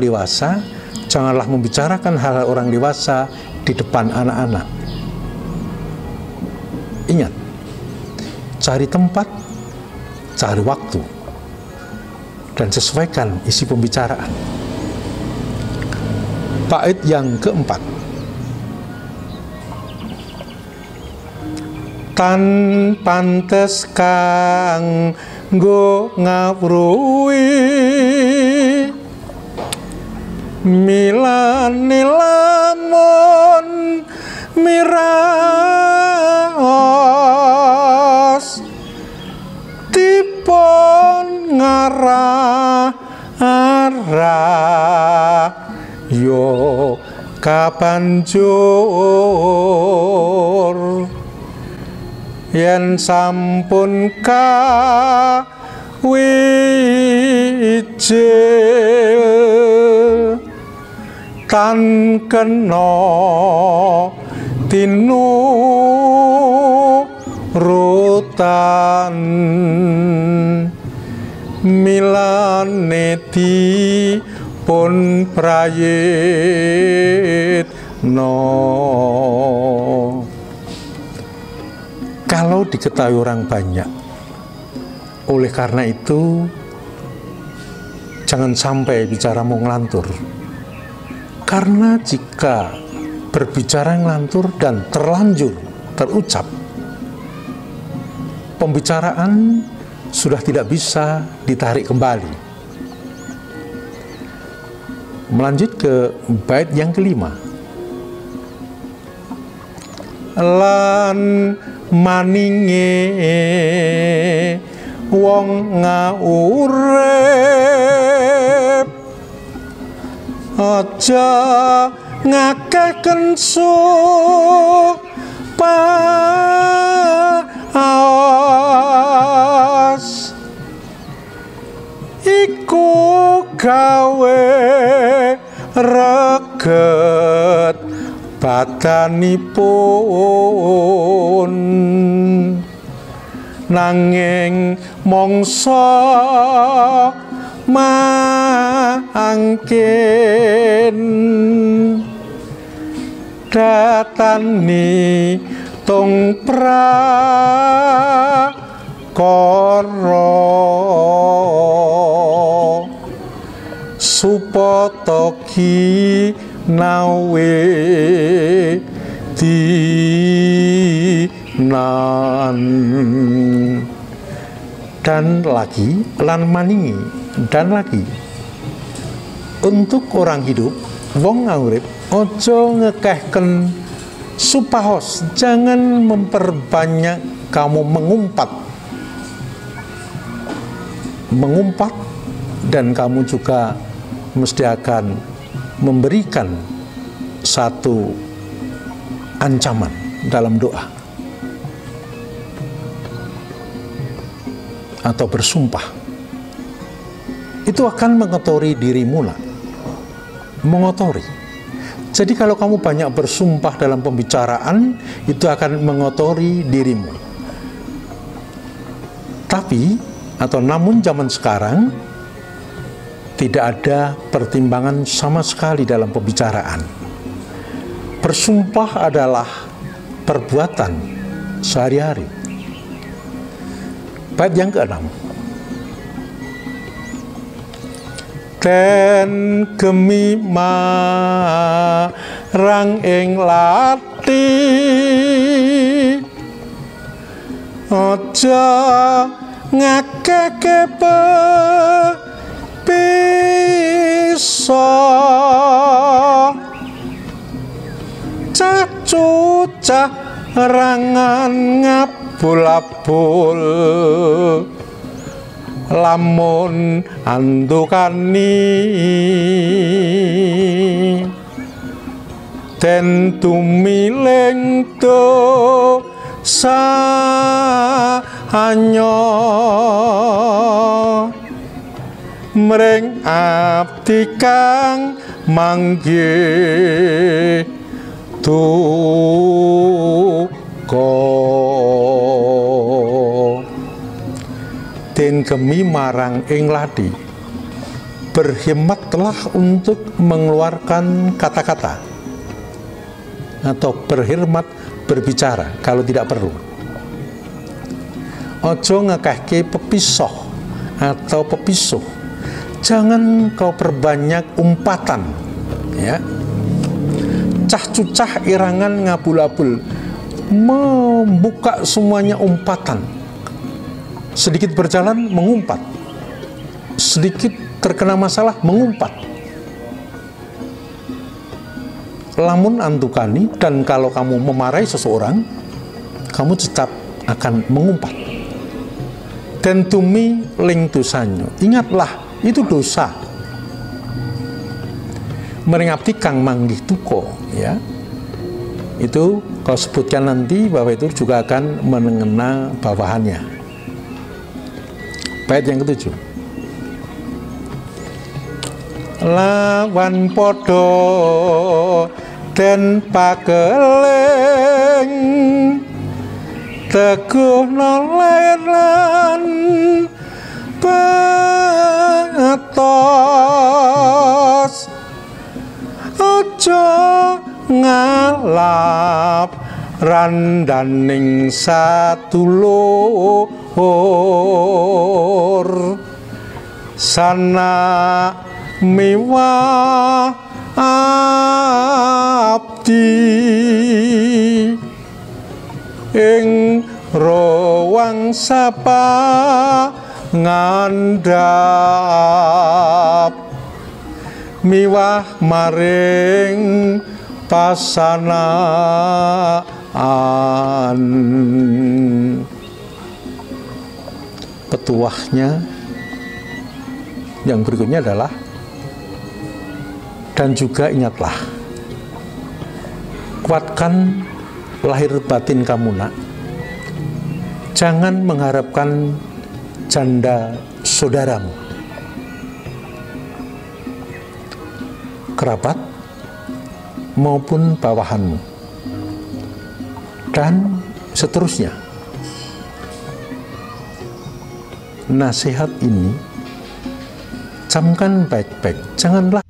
dewasa, janganlah membicarakan hal orang dewasa di depan anak-anak. Ingat, cari tempat, cari waktu, dan sesuaikan isi pembicaraan. Bait yang keempat. Tan pantes kang nggo ngawruhi milane lamun miraos dipun ngarah yo kabanjur yen sampun kawijil tan kena tinurutan milane dipun prayitna. Kalau diketahui orang banyak, oleh karena itu jangan sampai bicara mau ngelantur. Karena jika berbicara ngelantur dan terlanjur terucap, pembicaraan sudah tidak bisa ditarik kembali. Melanjut ke bait yang kelima. Lan maninge wong ngaurip aja ngakehken supaos iku gawe reget badanipun nanging mongso mangkin datani tung prakara supatoki nawe dinan. Dan lagi lan maningi, dan lagi untuk orang hidup wong ngurip ojo ngekehken supahos, jangan memperbanyak kamu mengumpat dan kamu juga mesti akan memberikan satu ancaman dalam doa atau bersumpah. Itu akan mengotori dirimu lah, mengotori. Jadi kalau kamu banyak bersumpah dalam pembicaraan, itu akan mengotori dirimu. Tapi namun zaman sekarang tidak ada pertimbangan sama sekali dalam pembicaraan. Bersumpah adalah perbuatan sehari-hari. Bait yang keenam. Den gemi marang ing lati aja ngakeke bisa cacucah rangan ngabul-abul lamun andukani den tumiling dosa hanya mring abdi kang manggih den gemi marang ing lati. berhematlah untuk mengeluarkan kata-kata, atau berhemat berbicara kalau tidak perlu. Ojo ngekehke pepisoh atau pepisuh. Jangan kau perbanyak umpatan, ya. Cah-cucah irangan ngabul-abul, membuka semuanya umpatan. Sedikit berjalan mengumpat, sedikit terkena masalah mengumpat. Lamun antukani, dan kalau kamu memarahi seseorang, kamu tetap akan mengumpat. Dan tumi ling dosanyo, ingatlah itu dosa. Meringabdi kang manggih tuko, ya. Itu kau sebutkan nanti bahwa itu juga akan mengena bawahannya. Bait yang ketujuh. Lawan podo den pageleng teguh noleran patos, ojo ngalap randaning satulur sana miwah abdi ing rowang sapa ngandhap miwah maring pasanaan. Petuahnya yang berikutnya adalah, dan juga ingatlah, kuatkan lahir batin kamu nak. Jangan mengharapkan janda saudaramu, kerabat maupun bawahanmu, dan seterusnya. Nasihat ini camkan baik-baik, janganlah